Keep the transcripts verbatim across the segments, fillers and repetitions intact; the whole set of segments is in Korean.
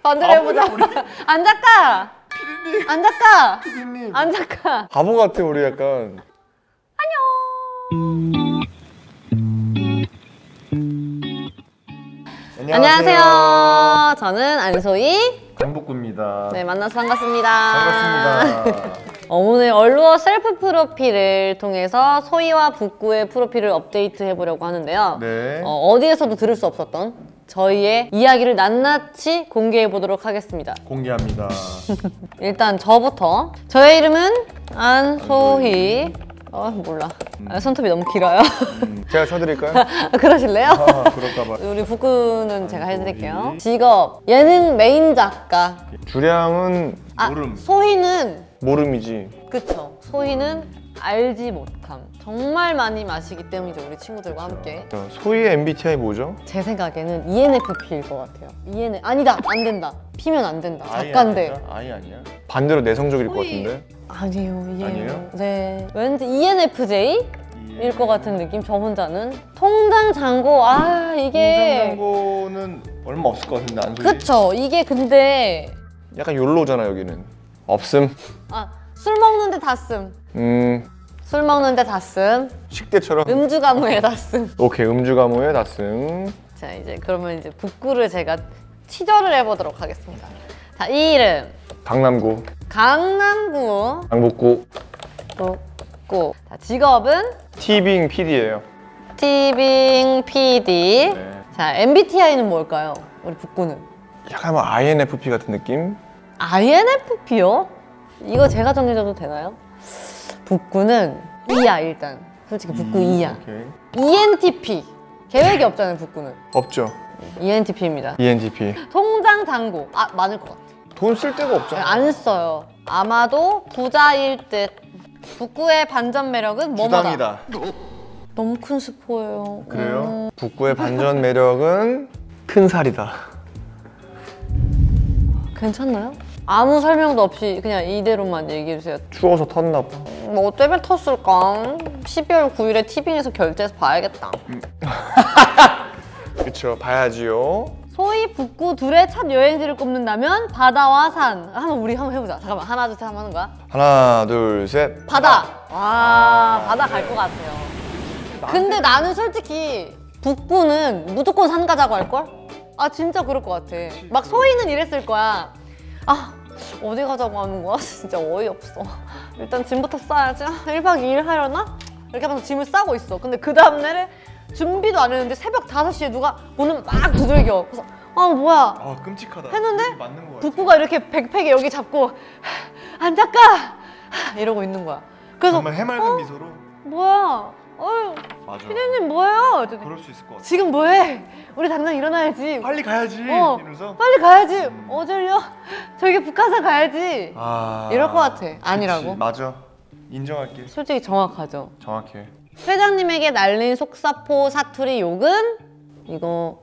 반대로 해보자. 안 작가. 피디님. 안 작가. 피디님. 안 작가. 바보 같아 우리 약간. 안녕. 안녕하세요. 안녕하세요. 저는 안소희 강복구입니다. 네, 만나서 반갑습니다. 반갑습니다. 어, 오늘 얼루어 셀프 프로필을 통해서 소희와 북구의 프로필을 업데이트 해보려고 하는데요. 네. 어, 어디에서도 들을 수 없었던 저희의 이야기를 낱낱이 공개해보도록 하겠습니다. 공개합니다. 일단 저부터. 저의 이름은 안소희. 어, 몰라. 아, 손톱이 너무 길어요. 음, 제가 쳐드릴까요? 그러실래요? 아, 그럴까봐. 우리 북구는 제가 해드릴게요. 직업, 예능 메인 작가. 주량은 아, 모름. 소희는 모름이지. 그쵸. 소희는 알지 못함. 정말 많이 마시기 때문이죠. 우리 친구들과 함께. 소희의 엠비티아이 뭐죠? 제 생각에는 이엔에프피일 것 같아요. 이엔 아니다. 안 된다. 피면 안 된다. 아이 작가인데. 아닐까? 아이 아니야? 반대로 내성적일 것 소희. 같은데? 아니에요. 이엔. 아니에요? 네. 왠지 이엔에프제이? 일 것 같은 느낌. 저 혼자는 통장 잔고. 아 이게 통장장고는 얼마 없을 것 같은데 안 소희? 그쵸. 이게 근데 약간 욜로잖아 여기는. 없음. 아 술 먹는데 다 쓴. 음 술 먹는데 다 쓴. 식대처럼. 음주 가무에 다 쓴. 오케이 음주 가무에 다승. 자 이제 그러면 이제 북구를 제가 치저를 해보도록 하겠습니다. 자 이 이름 강남구. 강남구 강북구. 북구. 자 직업은 티빙 피디예요. 티빙 피디. 네. 자 엠비티아이는 뭘까요? 우리 북구는 약간 뭐 아이엔에프피 같은 느낌? 아이엔에프피요? 이거 제가 정해줘도 되나요? 북구는 이야 일단 솔직히 북구 이야. 오케이. 이엔티피 계획이 없잖아요 북구는. 없죠. 이엔티피입니다. 이엔티피. 통장 잔고 아 많을 것 같아. 돈 쓸 데가 없잖아. 안 써요. 아마도 부자일 듯. 북구의 반전 매력은 뭐뭐다. 주당이다. 너무 큰 스포예요. 그래요? 음. 북구의 반전 매력은 큰 살이다. 괜찮나요? 아무 설명도 없이 그냥 이대로만 얘기해주세요. 추워서 텄나 봐. 뭐 때문에 텄을까? 십이월 구일에 티빙에서 결제해서 봐야겠다. 그쵸, 봐야지요. 소희, 북구 둘의 첫 여행지를 꼽는다면 바다와 산. 한번 우리 한번 해보자. 잠깐만 하나 둘 셋 한번 하는 거야. 하나, 둘, 셋. 바다. 와 바다 갈 것 같아요. 근데 나는 솔직히 북구는 무조건 산 가자고 할걸? 아 진짜 그럴 것 같아. 막 소희는 이랬을 거야. 아 어디 가자고 하는 거야? 진짜 어이없어. 일단 짐부터 싸야지. 아, 일박 이일 하려나? 이렇게 하면서 짐을 싸고 있어. 근데 그 다음날에 준비도 안 했는데 새벽 다섯 시에 누가 문을 막 두들겨. 그래서 아 뭐야 아 끔찍하다. 했는데 맞는 거 같아. 북구가 이렇게 백팩에 여기 잡고 안 닦아! 이러고 있는 거야. 그래서 정말 해맑은 어? 미소로. 뭐야? 어휴 맞아. 피디님 뭐예요? 이랬더니 그럴 수 있을 것 같아. 지금 뭐해? 우리 당장 일어나야지. 빨리 가야지. 어, 이러면서. 빨리 가야지. 음. 어딜요? 저기 북한산 가야지. 아. 이럴 것 같아. 아니라고. 그치, 맞아. 인정할게. 솔직히 정확하죠. 정확해. 회장님에게 날린 속사포 사투리 욕은 이거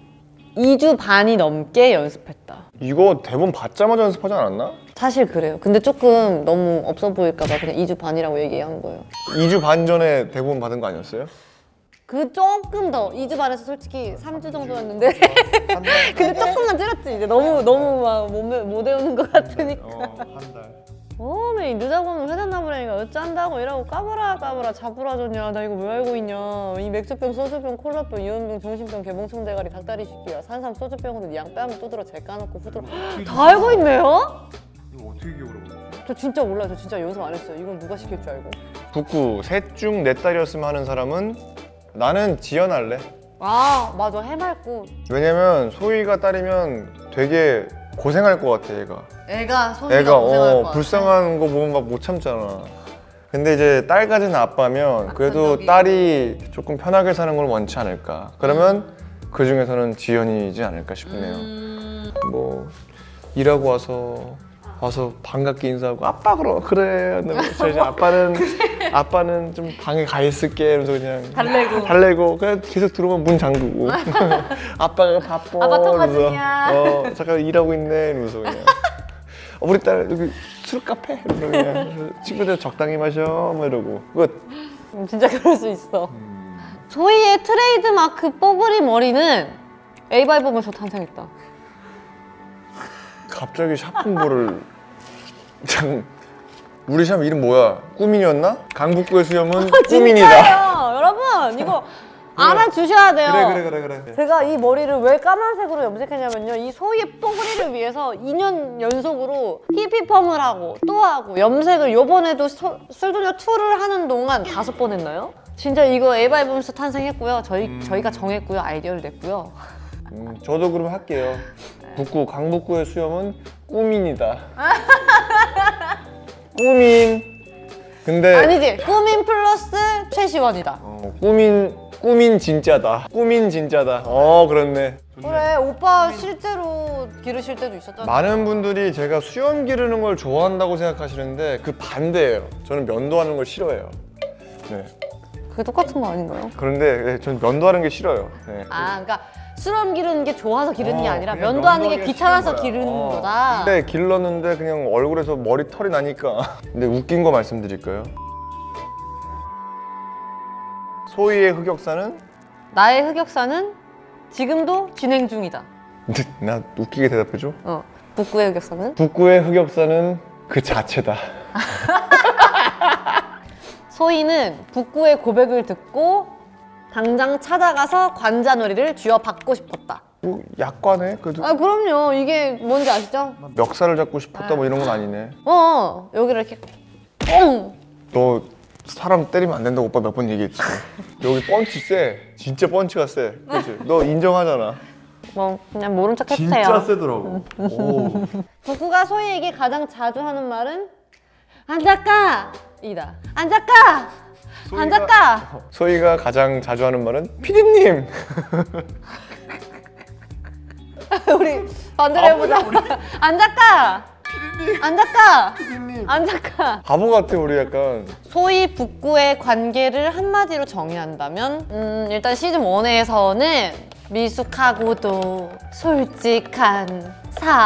이 주 반이 넘게 연습했다. 이거 대본 받자마자 연습하지 않았나? 사실 그래요. 근데 조금 너무 없어 보일까 봐 그냥 이 주 반이라고 얘기한 거예요. 이 주 반 전에 대본 받은 거 아니었어요? 그 조금 더 이 주 반에서 솔직히 삼 주 정도였는데 한 달. 근데 조금만 줄였지. 이제 너무 너무 막 못 못 외우는 것 같으니까. 어, 한 달. 어메 늦어고 오면 회장 나부라니까 어쩐다고 이러고 까불아 까불아 잡으라 줬냐. 나 이거 왜 알고 있냐. 이 맥주병 소주병 콜라병 이온병 중심병 개봉청 대가리 닭다리 식기야 산삼 소주병으로 네 양 뺨을 두드러 재 까놓고 후드러 다 알고 있네요? 이거 어떻게 기억을 하고 있지? 저 진짜 몰라요. 저 진짜 연습 안 했어요. 이건 누가 시킬 줄 알고. 북구 셋 중 내 딸이었으면 하는 사람은 나는 지연할래. 아 맞아 해맑고. 왜냐면 소희가 딸이면 되게 고생할 것 같아 얘가. 애가 소희가 애가 고생할 어, 것 같아. 불쌍한 거 보면 막 못 참잖아. 근데 이제 딸 가진 아빠면 그래도 낙천적이고. 딸이 조금 편하게 사는 걸 원치 않을까. 그러면 그 중에서는 지연이지 않을까 싶네요. 음... 뭐 일하고 와서 와서 반갑게 인사하고 아빠 그러 그래. 저 이제 아빠는 아빠는 좀 방에 가 있을게. 이러면서 그냥 달래고. 달래고 그냥 계속 들어오면 문 잠그고 아빠가 바빠. 아빠 통 이러면서, 가지냐. 어 잠깐 일하고 있네. 이러면서 그냥 어, 우리 딸 여기 술 카페 이러면서 그냥 친구들 적당히 마셔 뭐 이러고 끝. 음, 진짜 그럴 수 있어. 음. 소희의 트레이드 마크 뽀글이 머리는 에이바이브에서 탄생했다. 갑자기 샵 홍보를 참 우리 샵 이름 뭐야? 꾸민이었나? 강북구의 수염은 꾸민이다. 진짜요, 여러분 이거 알아주셔야 돼요. 그래 그래 그래 그래. 제가 이 머리를 왜 까만색으로 염색했냐면요, 이 소희의 뽀글이를 위해서 이 년 연속으로 히피펌을 하고 또 하고 염색을 요번에도 소, 술도녀 투를 하는 동안 다섯 번 했나요? 진짜 이거 에바이브면서 탄생했고요. 저희, 음. 저희가 정했고요. 아이디어를 냈고요. 음, 저도 그럼 할게요. 북구 강북구의 수염은 꾸민이다. 꾸민. 근데 아니지, 꾸민 플러스 최시원이다. 어, 꾸민 꾸민 진짜다. 꾸민 진짜다. 어 그렇네. 그래, 오빠 실제로 기르실 때도 있었잖아. 많은 분들이 제가 수염 기르는 걸 좋아한다고 생각하시는데 그 반대예요. 저는 면도하는 걸 싫어해요. 네. 그게 똑같은 거 아닌가요? 그런데 네, 저는 면도하는 게 싫어요. 네. 아, 그러니까 수염 기르는 게 좋아서 기르는 게 어, 아니라 그냥 면도하는 게 면도하기가 귀찮아서 싫은 거야. 기르는 어. 거다. 근데 길렀는데 그냥 얼굴에서 머리 털이 나니까. 근데 웃긴 거 말씀드릴까요? 소희의 흑역사는 나의 흑역사는 지금도 진행 중이다. 근데 나 웃기게 대답해줘. 어, 북구의 흑역사는? 북구의 흑역사는 그 자체다. 소희는 북구의 고백을 듣고 당장 찾아가서 관자놀이를 쥐어받고 싶었다. 뭐 약관에 그래도 아, 그럼요. 이게 뭔지 아시죠? 멱살을 잡고 싶었다 뭐 이런 건 아니네. 어, 여기를 이렇게 꽁! 너 사람 때리면 안 된다고 오빠 몇 번 얘기했지. 여기 펀치 세. 진짜 펀치가 세. 그렇지? 너 인정하잖아. 뭐 그냥 모른 척 해주세요. 진짜 세더라고. 오. 북구가 소희에게 가장 자주 하는 말은 안 작가! 이다. 안 작가! 안 작가! 소희가 가장 자주 하는 말은 피디님. 우리 반대로 해보자. 안 작가! 안 작가! 피디님. 안 작가! 바보 같아 우리 약간. 소희 북구의 관계를 한마디로 정의한다면 음, 일단 시즌 원에서는 미숙하고도 솔직한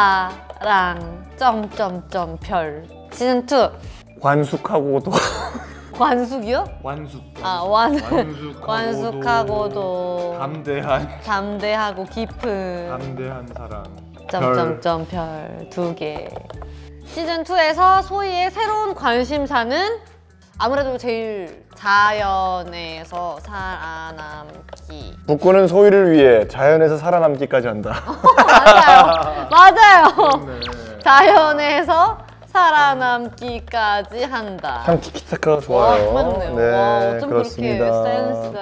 사랑 점점점 별. 시즌 투 관숙하고도. 관숙이요? 완숙. 아, 완 완숙하고도. 완숙하고도 담대한. 담대하고 깊은 담대한 사람. 점점점 별 두 개. 시즌 투에서 소희의 새로운 관심사는 아무래도 제일 자연에서 살아남기. 북구는 소희를 위해 자연에서 살아남기까지 한다. 맞아요. 맞아요. 네. 자연에서 살아남기까지 한다. 참 티키타카가 좋아요. 와, 맞네요. 네, 와, 어쩜 그렇습니다. 그렇게 센스가.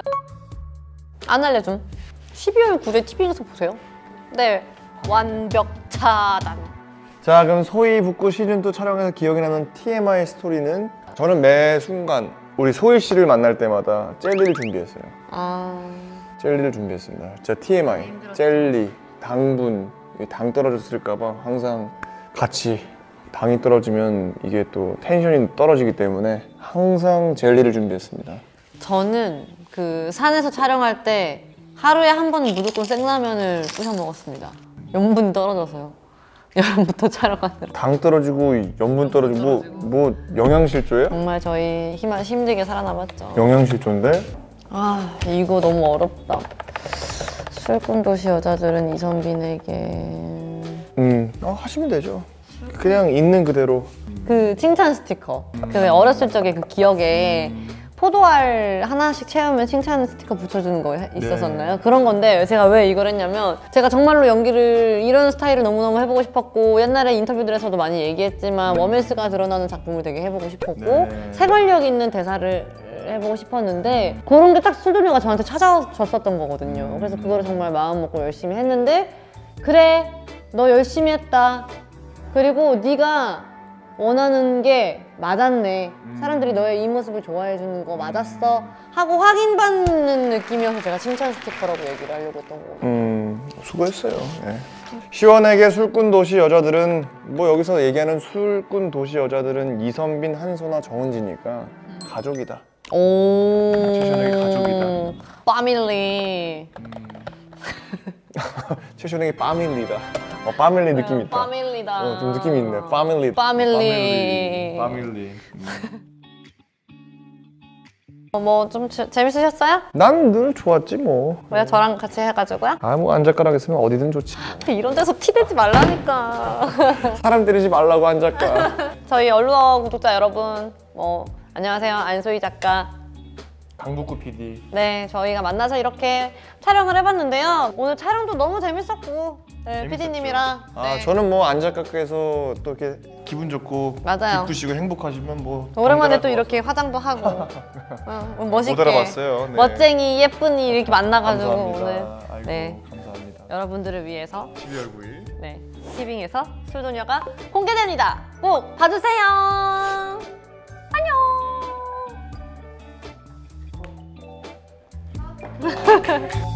안 알려줌. 십이월 구일에 티비에서 보세요. 네, 완벽 차단. 자, 그럼 소희 북구 시즌 투 촬영에서 기억이 나는 티엠아이 스토리는 저는 매 순간 우리 소희 씨를 만날 때마다 젤리를 준비했어요. 아, 젤리를 준비했습니다. 진짜 티엠아이, 젤리, 당분, 이게 당 떨어졌을까 봐 항상 같이 당이 떨어지면 이게 또 텐션이 떨어지기 때문에 항상 젤리를 준비했습니다. 저는 그 산에서 촬영할 때 하루에 한 번은 무조건 생라면을 부셔 먹었습니다. 염분이 떨어져서요. 여름부터 촬영하느라. 당 떨어지고 연분 떨어지고 뭐, 뭐 영양실조예요? 정말 저희 힘, 힘들게 살아남았죠. 영양실조인데? 아, 이거 너무 어렵다. 술꾼 도시 여자들은 이선빈에게 음, 어, 하시면 되죠. 그냥 있는 그대로. 그 칭찬 스티커. 그 어렸을 적에 그 기억에 포도알 하나씩 채우면 칭찬 스티커 붙여주는 거 있었었나요? 네. 그런 건데 제가 왜 이걸 했냐면 제가 정말로 연기를 이런 스타일을 너무너무 해보고 싶었고 옛날에 인터뷰들에서도 많이 얘기했지만 워밀스가 드러나는 작품을 되게 해보고 싶었고 네. 생활력 있는 대사를 해보고 싶었는데 그런 게 딱 술도녀가 저한테 찾아줬었던 거거든요. 그래서 그거를 정말 마음 먹고 열심히 했는데 그래, 너 열심히 했다. 그리고 네가 원하는 게 맞았네. 사람들이 너의 이 모습을 좋아해 주는 거 맞았어. 하고 확인받는 느낌이어서 제가 칭찬 스티커라고 얘기를 하려고 했던 거고. 음, 수고했어요. 네. 시원하게 술꾼 도시 여자들은 뭐 여기서 얘기하는 술꾼 도시 여자들은 이선빈, 한소나 정은지니까 가족이다. 오. 최시원에게 가족이다. 파밀리. 최시원에게 파밀리다. 어, 파밀리 느낌 있다. 파밀리다. 어, 좀 느낌이 있네. 파밀리. 파밀리. 파밀리. 뭐 좀 재밌으셨어요? 난 늘 좋았지 뭐. 왜요? 저랑 같이 해가지고요? 아무 안작가락 있으면 어디든 좋지. 이런 데서 티대지 말라니까. 사람 때리지 말라고 안작가. 저희 얼루어 구독자 여러분, 뭐 안녕하세요, 안소희 작가. 강북구 피디. 네, 저희가 만나서 이렇게 촬영을 해봤는데요. 오늘 촬영도 너무 재밌었고, 네, 피디님이랑. 아 네. 저는 뭐 안작가께서 또 이렇게 기분 좋고 맞아요. 기쁘시고 행복하시면 뭐 오랜만에 또 이렇게 화장도 하고 어, 멋있게 못 알아봤어요. 네. 멋쟁이 예쁜이 이렇게 만나가지고 감사합니다. 오늘 아이고, 네, 감사합니다. 여러분들을 위해서 십이월 구일 네, 티빙에서 술도녀가 공개됩니다. 꼭 봐주세요. 안녕.